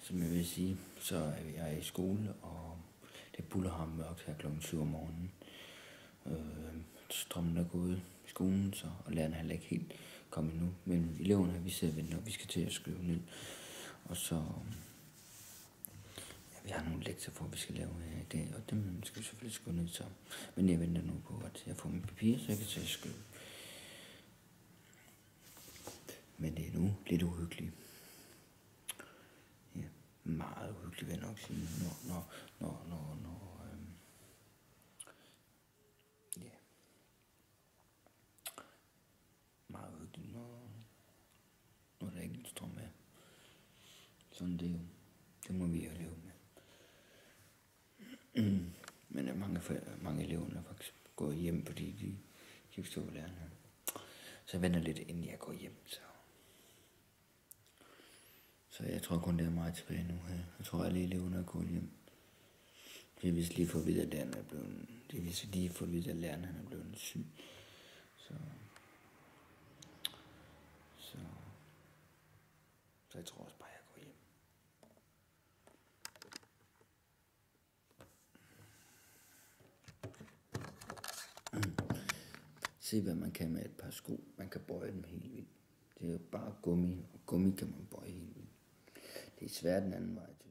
som jeg vil sige, så er jeg i skole, og det buller ham mørkt her klokken 7 om morgenen. Strømmen er gået i skolen, og lærerne er heller ikke helt kommet endnu. Men eleverne, vi sidder og venter, og vi skal til at skrive ned. Og så, vi har nogle lektier for, vi skal lave her i dag, og dem skal vi selvfølgelig skrive ned sammen. Men jeg venter nu på, at jeg får min papir, så jeg kan til at skrive. Men det er nu lidt uhyggeligt. Ja, meget uhyggeligt, vil jeg nok sige, ja, meget uhyggeligt, når der ikke er strøm med. Sådan det er jo, det må vi jo leve med. Men mange elever er faktisk gået hjem, fordi de kan forstå lærerne. Så jeg venter lidt, inden jeg går hjem, så jeg tror kun, det er meget tilbage nu her. Jeg tror, alle eleverne er gået hjem. Det er vist lige for at vide, at lærerne er blevet... Det er vist lige for at vide, at lærerne er blevet syg. Så jeg tror også bare, at jeg går hjem. Se, hvad man kan med et par sko. Man kan bøje dem helt vildt. Det er jo bare gummi, og gummi kan man bøje helt vildt. Det er svært den anden vej.